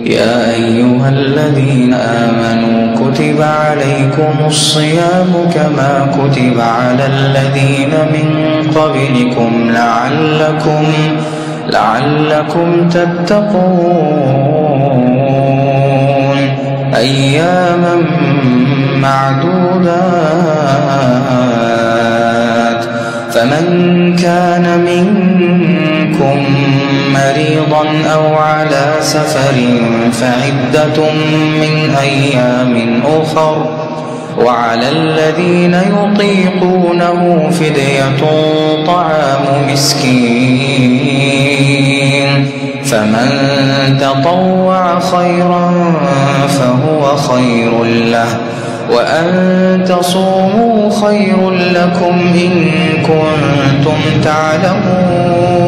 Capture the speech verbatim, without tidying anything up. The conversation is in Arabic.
يا أيها الذين آمنوا كتب عليكم الصيام كما كتب على الذين من قبلكم لعلكم لعلكم تتقون أياما معدودات فمن كان منكم مريضا أو على سفر فعدة من أيام أخر وعلى الذين يطيقونه فدية طعام مسكين فمن تطوع خيرا فهو خير له وأن تصوموا خير لكم إن كنتم تعلمون